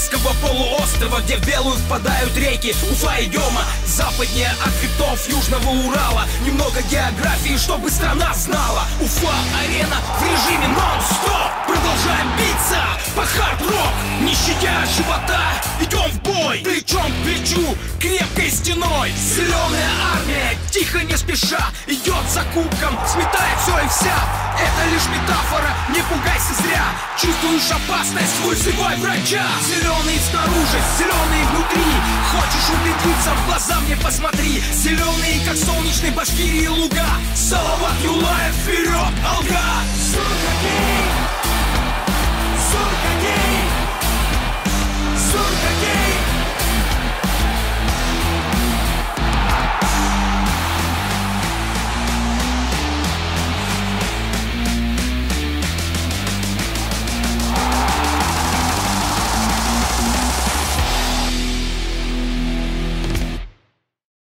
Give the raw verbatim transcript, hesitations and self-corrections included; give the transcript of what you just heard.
Кавказского полуострова, где в Белую впадают реки Уфа и Дема. Западнее от хребтов Южного Урала. Немного географии, чтобы страна знала. Уфа, арена в режиме нон-стоп. Продолжаем биться по хард-рок, не щадя живота, идем в бой плечом к плечу, крепкой стеной. Зеленая армия, тихо не спеша, идет за кубком, сметает все и вся. Это лишь метафора, не пугайся зря. Чувствуешь опасность, вызывай врача. Зеленый снаружи, зеленый внутри. Хочешь убедиться, в глаза мне посмотри. Зеленые, как солнечные Башкирии луга.